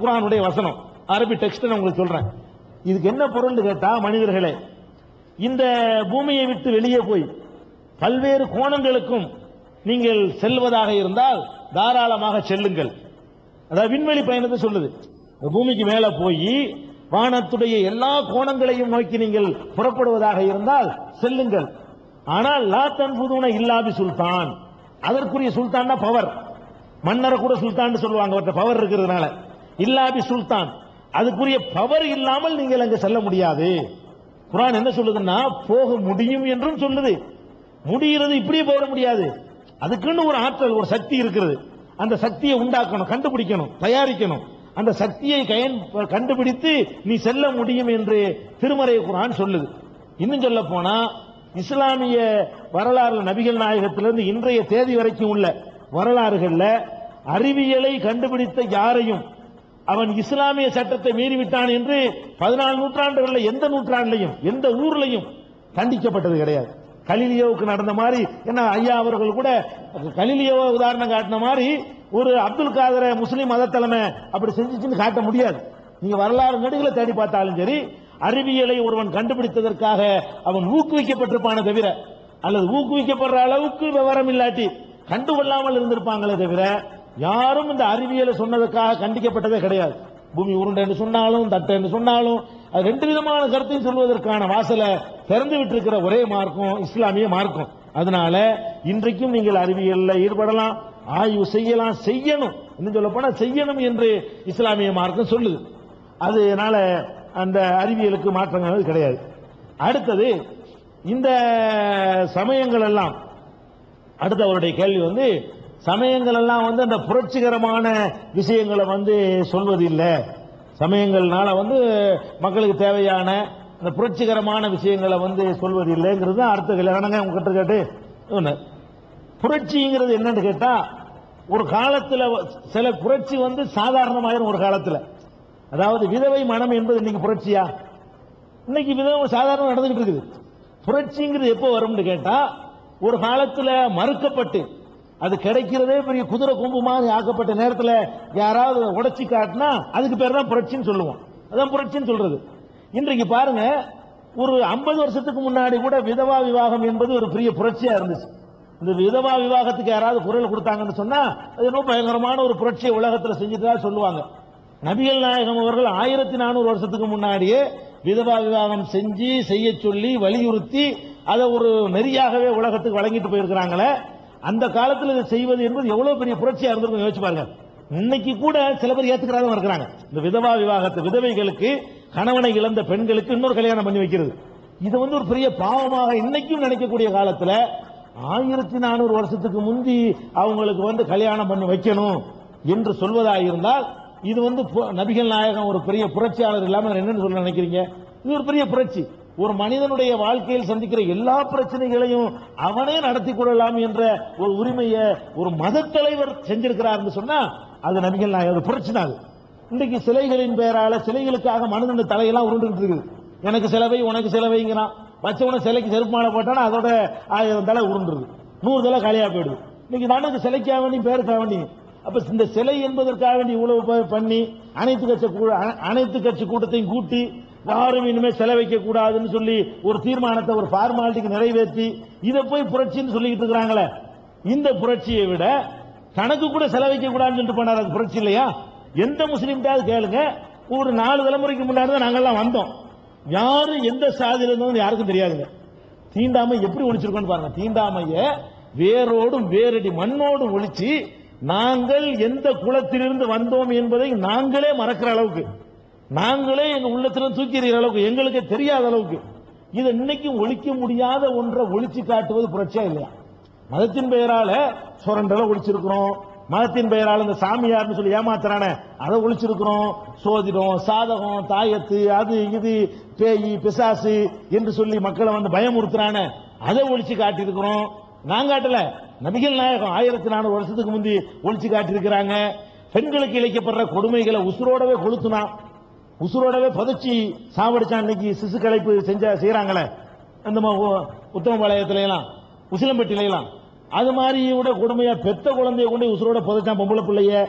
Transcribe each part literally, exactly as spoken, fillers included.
குர்ஆனுடைய வசனம், அரபி டெக்ஸ்ட் நான் உங்களுக்கு சொல்றேன். இதுக்கு என்ன பொருள் கேட்டா, மனிதர்களே, இந்த பூமியை விட்டு வெளியே போய் பல்வேறு கோணங்களுக்கும் நீங்கள் செல்வதாக இருந்தால் தாராளமாக செல்லுங்கள். அதாவது விண்வெளி பயணத்தை சொல்லுது. பூமிக்கு மேல போய் வானத்துடைய எல்லா கோணங்களையும் நோக்கி நீங்கள் புறப்படுவதாக இருந்தால் செல்லுங்கள். ஆனால் லா தன்புதுன இல்லாபி சுல்தான், அதற்குரிய சுல்தான் பவர். மன்னரை கூட சுல்தான் சொல்லுவாங்க, அவர்கிட்ட பவர் இருக்கிறதுனால. இல்லாபி சுல்தான், அதுக்குரிய பவர் இல்லாமல் நீங்கள் அங்கு செல்ல முடியாது. குர்ஆன் என்ன சொல்லுதுன்னா, போக முடியும் என்றும் சொல்லுது. முடிகிறது இப்படியே போக முடியாது, அதுக்குன்னு ஒரு ஆற்றல், ஒரு சக்தி இருக்கிறது. அந்த சக்தியை உண்டாக்கணும், கண்டுபிடிக்கணும், தயாரிக்கணும். அந்த சக்தியை கண்டுபிடித்து நீ செல்ல முடியும் என்று திருமறை குர்ஆன் சொல்லுது. இன்னும் சொல்ல போனா, இஸ்லாமிய வரலாறு நபிகள் நாயகத்திலிருந்து இன்றைய தேதி வரைக்கும் உள்ள வரலாறுகள்ல அறிவியலை கண்டுபிடித்த யாரையும் அவன் இஸ்லாமிய சட்டத்தை மீறிவிட்டான் என்று பதினாலு நூற்றாண்டுகளில் எந்த நூற்றாண்டிலையும் எந்த ஊர்லையும் கண்டிக்கப்பட்டது கிடையாது. கலீலியோவுக்கு நடந்த மாதிரி, என்ன ஐயா அவர்கள் கூட கலீலியோவை உதாரணம் காட்டின மாதிரி ஒரு அப்துல் காதரை முஸ்லீம் மத தலைமை அப்படி செஞ்சுச்சுன்னு காட்ட முடியாது. நீங்க வரலாறு நெடுகளை தேடி பார்த்தாலும் சரி, அறிவியலை ஒருவன் கண்டுபிடித்ததற்காக அவன் ஊக்குவிக்கப்பட்டிருப்பானே தவிர, அல்லது ஊக்குவிக்கப்படுற அளவுக்கு விவரம் இல்லாட்டி கண்டுகொள்ளாமல் இருந்திருப்பாங்களே தவிர, யாரும் இந்த அறிவியலை சொன்னதற்காக கண்டிக்கப்பட்டதே கிடையாது. பூமி உருண்டை என்று சொன்னாலும் தட்டை என்று சொன்னாலும் அது ரெண்டு விதமான கருத்தையும் சொல்வதற்கான வாசலை திறந்து விட்டிருக்கிற ஒரே மார்க்கம் இஸ்லாமிய மார்க்கம். அதனால இன்றைக்கும் நீங்கள் அறிவியலில் ஈடுபடலாம், ஆய்வு செய்யலாம், செய்யணும். இன்னும் சொல்ல போனா செய்யணும் என்று இஸ்லாமிய மார்க்கம் சொல்லுது. அதனால அந்த அறிவியலுக்கு மாற்றங்கள் கிடையாது. அடுத்தது, இந்த சமயங்கள் எல்லாம், அடுத்த அவருடைய கேள்வி வந்து, சமயங்கள் எல்லாம் வந்து அந்த புரட்சிகரமான விஷயங்களை வந்து சொல்வது இல்லை, சமயங்கள்னால வந்து மக்களுக்கு தேவையான அந்த புரட்சிகரமான விஷயங்களை வந்து சொல்வது இல்லைங்கிறது தான் அடுத்த கேள்வி. உங்ககிட்ட கேட்டு ஒன்று, புரட்சிங்கிறது என்னன்னு கேட்டா, ஒரு காலத்தில் சில புரட்சி வந்து சாதாரணமாயிரும். ஒரு காலத்தில், அதாவது விதவை மனம் என்பது இன்னைக்கு புரட்சியா? இன்னைக்கு விதவை சாதாரணம் நடந்துகிட்டு இருக்குது. புரட்சிங்கிறது எப்போ வரும்னு கேட்டா, ஒரு காலத்தில் மறுக்கப்பட்டு அது கிடைக்கிறதே பெரிய குதிரை கொம்பு மாதிரி ஆக்கப்பட்ட நேரத்தில் யாராவது உடைச்சி காட்டினா அதுக்கு பேர் தான் புரட்சின்னு சொல்லுவோம். அதான் புரட்சின்னு சொல்றது. இன்றைக்கு பாருங்க, ஒரு ஐம்பது வருஷத்துக்கு முன்னாடி கூட விதவா விவாகம் என்பது ஒரு பெரிய புரட்சியா இருந்துச்சு. இந்த விதவா விவாகத்துக்கு யாராவது குரல் கொடுத்தாங்கன்னு சொன்னா அது ரொம்ப பயங்கரமான ஒரு புரட்சியை உலகத்தில் செஞ்சுட்டா சொல்லுவாங்க. நபிகள் நாயகம் அவர்கள் ஆயிரத்தி நானூறு வருஷத்துக்கு முன்னாடியே விதவா விவாகம் செஞ்சு செய்ய சொல்லி வலியுறுத்தி அதை ஒரு நெறியாகவே உலகத்துக்கு வழங்கிட்டு போயிருக்கிறாங்களே. அந்த காலத்தில் இதை செய்வது என்பது எவ்வளவு பெரிய புரட்சியா இருந்திருக்கும் யோசிச்சு பாருங்க. இன்னைக்கு கூட சில பேர் ஏத்துக்கிறாங்க இருக்கிறாங்க. இந்த விதவா விவாகத்தை, விதவைகளுக்கு கணவனை இழந்த பெண்களுக்கு இன்னொரு கல்யாணம் பண்ணி வைக்கிறது, இது வந்து ஒரு பெரிய பாவமாக இன்னைக்கும் நினைக்கக்கூடிய காலத்தில் ஆயிரத்தி நானூறு வருஷத்துக்கு முந்தி அவங்களுக்கு வந்து கல்யாணம் பண்ணி வைக்கணும் என்று சொல்வதாக இருந்தால், இது வந்து நபிகள் நாயகம் ஒரு பெரிய புரட்சியாளர் இல்லாமல் என்னன்னு சொல்ல நினைக்கிறீங்க? இது ஒரு பெரிய புரட்சி. ஒரு மனிதனுடைய வாழ்க்கையில் சந்திக்கிற எல்லா பிரச்சனைகளையும் அவனே நடத்தி கொள்ளலாம் என்ற ஒரு உரிமையை ஒரு மத தலைவர் செஞ்சிருக்கிறார் சொன்னா அது நபிகள் நாயகம் புரட்சி தான். இன்றைக்கு சிலைகளின் பெயரால சிலைகளுக்காக மனிதனுடைய தலையெல்லாம் உருண்டு இருக்குது. எனக்கு சிலவை உனக்கு சிலவைங்கிறான். வச்சவன சிலைக்கு செருப்பு மாலை போட்டானா அதோட ஆயிரம் தலை உருண்டுருது, நூறு தலை காலியா போயிடுது. இன்னைக்கு நானுக்கு சிலைக்காக வேண்டி பேருக்காக வேண்டி, அப்ப இந்த சிலை என்பதற்காக வேண்டி இவ்வளவு பண்ணி அனைத்து கட்சி அனைத்து கட்சி கூட்டத்தையும் கூட்டி யாரும் இனிமே செலவு வைக்க கூடாதுன்னு சொல்லி ஒரு தீர்மானத்தை ஒரு ஃபார்மாலிட்டிக்கு நிறைவேற்றி இதை போய் புரட்சின்னு சொல்லிட்டு இருக்கிறாங்களே. இந்த புரட்சியை விட கணக்கு கூட செலவைக்க கூடாதுன்னு சொல்லிட்டு போனார், அது புரட்சி இல்லையா? எந்த முஸ்லீம்டாவது கேளுங்க, ஒரு நாலு தலைமுறைக்கு முன்னாடி தான் நாங்கெல்லாம் வந்தோம். யாரு எந்த சாதியில இருந்தோம் யாருக்கும் தெரியாதுங்க. தீண்டாமை எப்படி ஒழிச்சிருக்கோம் பாருங்க. தீண்டாமைய வேரோடும் வேரடி மண்ணோடு ஒழிச்சு நாங்கள் எந்த குலத்திலிருந்து வந்தோம் என்பதை நாங்களே மறக்கிற அளவுக்கு, நாங்களே எங்க உள்ளத்திலிருந்து தூக்கி எறிகிற அளவுக்கு, எங்களுக்கு தெரியாத அளவுக்கு இதை இன்னைக்கும் ஒழிக்க முடியாத ஒன்றை ஒழிச்சு காட்டுவது புரட்சியா இல்லையா? மதத்தின் பெயரால சுரண்டலை ஒழிச்சிருக்கிறோம், மதத்தின் பெயரால் இந்த சாமியார்னு சொல்லி ஏமாத்துறானே அதை ஒழிச்சிருக்கிறோம், சோதிடம் சாதகம் தாயத்து அது இது பேய் பிசாசு என்று சொல்லி மக்களை வந்து பயமுறுத்துறானே அதை ஒழிச்சு காட்டியிருக்கிறோம். நான் காட்டல, நபிகள் நாயகம் ஆயிரத்தி நானூறு வருஷத்துக்கு முந்தி ஒழிச்சு காட்டியிருக்கிறாங்க. பெண்களுக்கு இழைக்கப்படுற கொடுமைகளை உசுரோடவே கொளுத்துனா, உசுரோடவே புதைச்சி சாவடிச்சான். இன்னைக்கு சிசு கலைப்பு செஞ்ச செய்யறாங்களே அந்த உத்தமபாளையத்தில எல்லாம் உசிலம்பட்டியில எல்லாம் அது மாதிரி விட கொடுமையா பெத்த குழந்தைய கொண்டு உசுரோட புதைச்சான் பொம்பளை பிள்ளைய.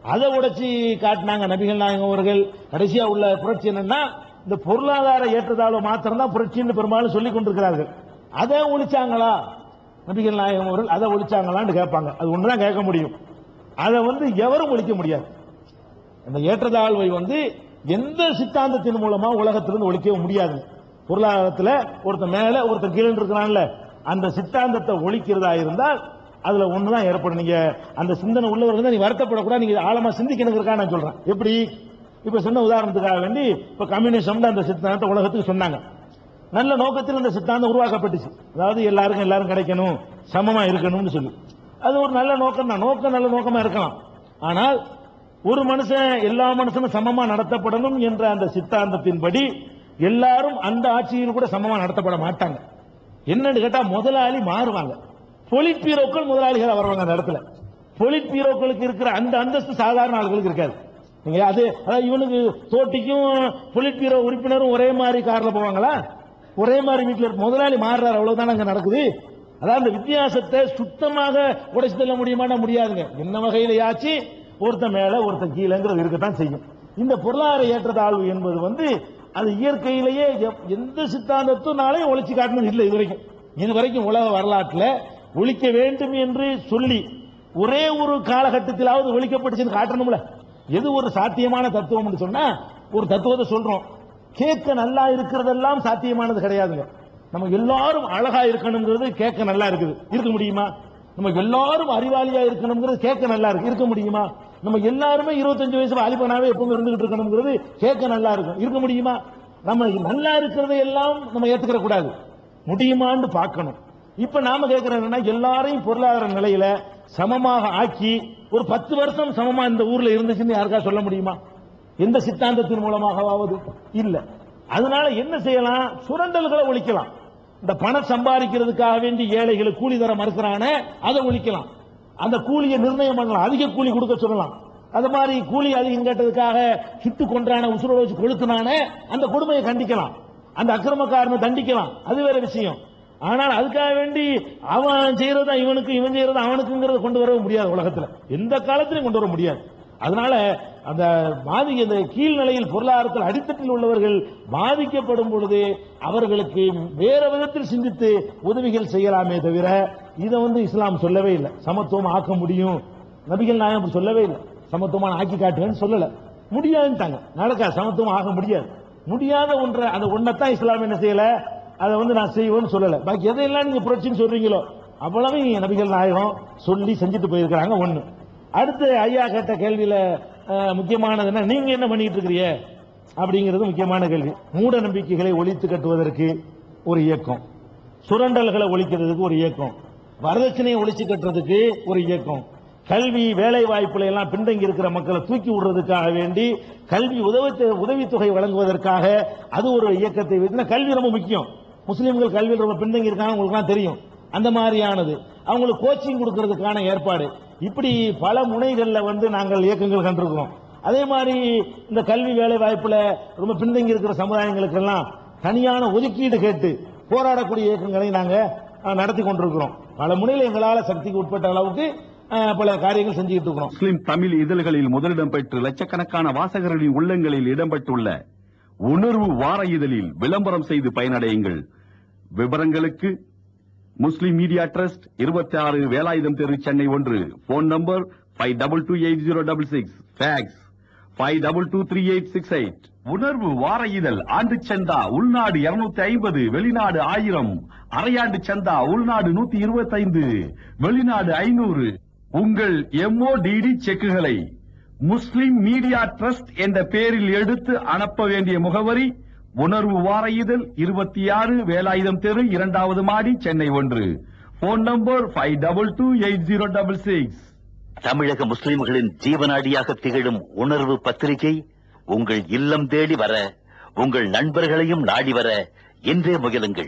அதை உடைச்சி காட்டினாங்க நபிகள் நாயகம் அவர்கள். கடைசியா உள்ள புரட்சி என்னன்னா இந்த பொருளாதார ஏற்றத்தாழ்வு மாத்திரம் தான் புரட்சின்னு பெரும்பாலும் சொல்லிக் கொண்டிருக்கிறார்கள். அதை ஒழிச்சாங்களா நபிகள் நாயகம் அவர்கள்? அதை ஒழிச்சாங்களான்னு கேட்பாங்க. அது ஒண்ணுதான் கேட்க முடியும். அதை வந்து எவரும் ஒழிக்க முடியாது. அந்த ஏற்றத்தாழ்வை வந்து எந்த சித்தாந்தத்தின் மூலமா உலகத்திலிருந்து ஒழிக்க முடியாது. பொருளாதாரத்தில் ஒருத்தர் மேல ஒருத்தர் கீழே இருக்கிறான்ல, அந்த சித்தாந்தத்தை ஒழிக்கிறதா இருந்தால் அதுல ஒண்ணுதான் ஏற்படும். நீங்க அந்த சிந்தனை உள்ளவர்கள் தான் நீ வருத்தப்படக்கூடாது, நீங்க ஆழமா சிந்திக்கணுங்கிறதுக்காக நான் சொல்றேன். எப்படி இப்ப சொன்ன உதாரணத்துக்காக வேண்டி இப்ப கம்யூனிசம் அந்த சித்தாந்தத்தை உலகத்துக்கு சொன்னாங்க. நல்ல நோக்கத்தில் இந்த சித்தாந்தம் உருவாக்கப்பட்டுச்சு. அதாவது எல்லாருக்கும் எல்லாரும் கிடைக்கணும், சமமா இருக்கணும்னு சொல்லி. அது ஒரு நல்ல நோக்கம் தான். நோக்கம் நல்ல நோக்கமா இருக்கலாம். ஆனால் ஒரு மனுஷன் எல்லா மனுஷனும் சமமா நடத்தப்படணும் என்ற அந்த சித்தாந்தத்தின்படி எல்லாரும் அந்த ஆட்சியில் கூட சமமா நடத்தப்பட மாட்டாங்க. என்னன்னு கேட்டா முதலாளி மாறுவாங்க. பொலிட் பீரோக்கள் முதலாளிகள் வருவாங்க. அந்த இடத்துல பொலிட் பீரோக்களுக்கு இருக்கிற அந்த அந்தஸ்து சாதாரண ஆளுகளுக்கு இருக்காது. நீங்க அது அதாவது இவனுக்கு தோட்டிக்கும் பொலிட் பீரோ உறுப்பினரும் ஒரே மாதிரி கார்ல போவாங்களா? ஒரே மாதிரி வீட்டில் முதலாளி மாறுறாரு, அவ்வளவுதான் அங்க நடக்குது. அதாவது அந்த வித்தியாசத்தை சுத்தமாக உடைச்சு தள்ள முடியுமானா முடியாதுங்க. என்ன வகையிலையாச்சு ஒருத்தன் மேல ஒருத்தன் கீழங்கிறது இருக்கத்தான் செய்யும். இந்த பொருளாதார ஏற்றத்தாழ்வு என்பது வந்து அது இயற்கையிலேயே எந்த சித்தாந்தத்தினாலையும் ஒழிச்சு காட்டினது இல்லை இதுவரைக்கும். இதுவரைக்கும் உலக வரலாற்றில் ஒழிக்க வேண்டும் என்று சொல்லி ஒரே ஒரு காலகட்டத்திலாவது ஒழிக்கப்பட்டுச்சுன்னு காட்டணும்ல. எது ஒரு சாத்தியமான தத்துவம் சொன்னா ஒரு தத்துவத்தை சொல்றோம். கேட்க நல்லா இருக்கிறதெல்லாம் சாத்தியமானது கிடையாதுங்க. நம்ம எல்லாரும் அழகா இருக்கணுங்கிறது கேட்க நல்லா இருக்குது, இருக்க முடியுமா? நம்ம எல்லாரும் அறிவாளியா இருக்கணுங்கிறது கேட்க நல்லா இருக்கு, இருக்க முடியுமா? நம்ம எல்லாருமே இருபத்தஞ்சு வயசுல அலிபனாவே எப்பவுமே இருந்துகிட்டு இருக்கணுங்கிறது கேட்க நல்லா இருக்கும், இருக்க முடியுமா? நம்ம நல்லா இருக்கிறதை எல்லாம் நம்ம ஏத்துக்கிற கூடாது, முடியுமான்னு பார்க்கணும். இப்ப நாம கேட்கிறோம் என்னன்னா எல்லாரையும் பொருளாதார நிலையில சமமாக ஆக்கி ஒரு பத்து வருஷம் சமமா இந்த ஊர்ல இருந்துச்சுன்னு யாருக்கா சொல்ல முடியுமா? எந்த சித்தாந்தத்தின் மூலமாகவாவது இல்ல. அதனால என்ன செய்யலாம்? சுரண்டல்களை ஒழிக்கலாம். இந்த பணம் சம்பாதிக்கிறதுக்காக வேண்டி ஏழைகளுக்கு கூலி தர மறுக்கிறானே அதை ஒழிக்கலாம். அந்த கூலியை நிர்ணயம் பண்ணலாம், அதிக கூலி கொடுக்க சொல்லலாம். அது மாதிரி கூலி அதிகம் கேட்டதுக்காக சுட்டு கொன்றான உசுரோட வச்சு கொளுத்துனானே அந்த கொடுமையை கண்டிக்கலாம், அந்த அக்கிரமக்காரனை தண்டிக்கலாம், அது வேற விஷயம். ஆனால் அதுக்காக வேண்டி அவன் செய்யறதா இவனுக்கு, இவன் செய்யறதா அவனுக்குங்கிறத கொண்டு வர முடியாது. உலகத்தில் எந்த காலத்திலையும் கொண்டு வர முடியாது. அதனால அந்த பாதி இந்த கீழ்நிலையில் பொருளாதாரத்தில் அடித்தட்டில் உள்ளவர்கள் பாதிக்கப்படும் பொழுது அவர்களுக்கு வேற விதத்தில் சிந்தித்து உதவிகள் செய்யலாமே தவிர இதை வந்து இஸ்லாம் சொல்லவே இல்லை. சமத்துவம் ஆக்க முடியும், நபிகள் நாயகம் சொல்லவே இல்லை. சமத்துவமான ஆக்கி காட்டுவேன்னு சொல்லல, முடியாதுட்டாங்க. நடக்கா சமத்துவம் ஆக முடியாது. முடியாத ஒன்றை அந்த ஒன்னைத்தான் இஸ்லாம் என்ன செய்யல, அதை வந்து நான் செய்வேன்னு சொல்லல. பாக்கி எதையெல்லாம் நீங்க புரட்சின்னு சொல்றீங்களோ அவ்வளவு நபிகள் நாயகம் சொல்லி செஞ்சுட்டு போயிருக்கிறாங்க. ஒண்ணு. அடுத்து ஐயா கேட்ட கேள்வியில முக்கியமானது என்ன, நீங்க என்ன பண்ணிட்டு இருக்கிறீங்க அப்படிங்கிறது முக்கியமான கேள்வி. மூட நம்பிக்கைகளை ஒழித்து கட்டுவதற்கு ஒரு இயக்கம், சுரண்டல்களை ஒழிக்கிறதுக்கு ஒரு இயக்கம், வரதட்சணையை ஒழிச்சு கட்டுறதுக்கு ஒரு இயக்கம், கல்வி வேலை வாய்ப்புல எல்லாம் பின்தங்கி இருக்கிற மக்களை தூக்கி விடுறதுக்காக வேண்டி கல்வி உதவி உதவித்தொகை வழங்குவதற்காக அது ஒரு இயக்கத்தை வைத்து. கல்வி ரொம்ப முக்கியம். முஸ்லீம்கள் கல்வியில் ரொம்ப பின்தங்கி இருக்காங்க, உங்களுக்கு தெரியும். அந்த மாதிரியானது அவங்களுக்கு கோச்சிங் கொடுக்கறதுக்கான ஏற்பாடு, இப்படி பல முனைகள்ல வந்து நாங்கள் இயக்கங்கள் கண்டிருக்கிறோம். அதே மாதிரி இந்த கல்வி வேலை வாய்ப்புல ரொம்ப பின்தங்கி இருக்கிற சமுதாயங்களுக்கு எல்லாம் தனியான ஒதுக்கீடு கேட்டு போராடக்கூடிய இயக்கங்களை நாங்க நடத்தி கொண்டிருக்கிறோம். பல முனையில் எங்களால சக்திக்கு உட்பட்ட அளவுக்கு பல காரியங்கள் செஞ்சுக்கிட்டு இருக்கிறோம். முஸ்லிம் தமிழ் இதழ்களில் முதலிடம் பெற்று லட்சக்கணக்கான வாசகர்களின் உள்ளங்களில் இடம்பெற்றுள்ள உணர்வு வார இதழில் விளம்பரம் செய்து பயனடையுங்கள். விவரங்களுக்கு முஸ்லிம் மீடியா ட்ரஸ்ட், இருபத்தி ஆறு வேலாயுதம் தெரு, சென்னை ஒன்று. Phone number five double two eight zero double six. Fax five double two three eight six eight. உணர்வு வார இதழ் ஆண்டு சந்தா உள்நாடு இருநூத்தி ஐம்பது, வெளிநாடு ஆயிரம். அரையாண்டு சந்தா உள்நாடு நூத்தி இருபத்தி ஐந்து, வெளிநாடு ஐநூறு. உங்கள் எம்ஓடிடி செக்குகளை முஸ்லிம் மீடியா ட்ரஸ்ட் என்ற பெயரில் எடுத்து அனுப்ப வேண்டிய முகவரி உணர்வு வார இதழ், இருபத்தி ஆறு வேலாயுதம் தெரு, இரண்டாவது மாடி, சென்னை ஒன்று. Phone number five double two eight zero double six. தமிழக முஸ்லிம்களின் ஜீவனாடியாக திகழும் உணர்வு பத்திரிகை உங்கள் இல்லம் தேடி வர, உங்கள் நண்பர்களையும் நாடி வர இன்றே முயலுங்கள்.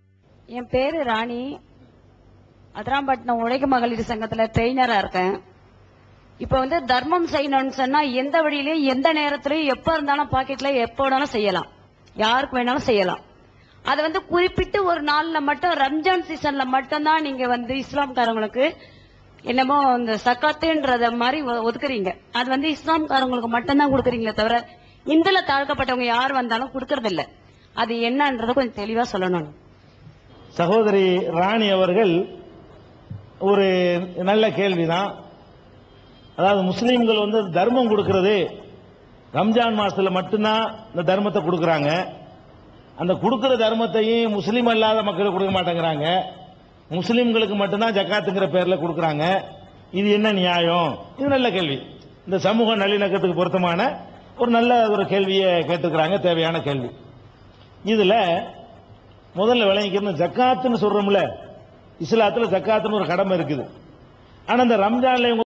என் பேரு ராணி. அதிராம்பட்டினம் உழைக்க மகளிர் சங்கத்துல ட்ரெயினரா இருக்கேன். இப்ப வந்து தர்மம் செய்யணும்னு சொன்னா எந்த வழியிலயும் எந்த நேரத்திலயும் எப்ப இருந்தாலும் பாக்கெட்ல எப்ப வேணாலும் செய்யலாம், யாருக்கு வேணாலும் செய்யலாம். அது வந்து குறிப்பிட்டு ஒரு நாள்ல மட்டும் ரம்ஜான் சீசன்ல மட்டும்தான் நீங்க வந்து இஸ்லாம்காரங்களுக்கு என்னமோ இந்த சக்காத்துன்றத மாதிரி ஒ- ஒதுக்குறீங்க. அது வந்து இஸ்லாம்காரங்களுக்கு மட்டும்தான் கொடுக்குறீங்களே தவிர இந்துல தாழ்க்கப்பட்டவங்க யார் வந்தாலும் கொடுக்கறது இல்ல. அது என்னன்றத கொஞ்சம் தெளிவா சொல்லணும். சகோதரி ராணி அவர்கள் ஒரு நல்ல கேள்விதான். அதாவது முஸ்லீம்கள் வந்து தர்மம் கொடுக்கிறது ரம்ஜான் மாசத்துல மட்டும்தான் இந்த தர்மத்தை கொடுக்கறாங்க. அந்த கொடுக்கிற தர்மத்தையும் முஸ்லீம் அல்லாத மக்களுக்கு கொடுக்க மாட்டேங்கிறாங்க. முஸ்லீம்களுக்கு மட்டும்தான் ஜக்காத்துங்கிற பேர்ல கொடுக்கறாங்க. இது என்ன நியாயம்? இது நல்ல கேள்வி. இந்த சமூக நல்லிணக்கத்துக்கு பொருத்தமான ஒரு நல்ல ஒரு கேள்வியை கேட்டுக்கிறாங்க, தேவையான கேள்வி. இதுல முதல்ல விளங்கிக்கணும், ஜக்காத்துன்னு சொல்றோம்ல, இஸ்லாத்துல ஜக்காத்துன்னு ஒரு கடமை இருக்குது. ஆனா இந்த ரம்ஜான்ல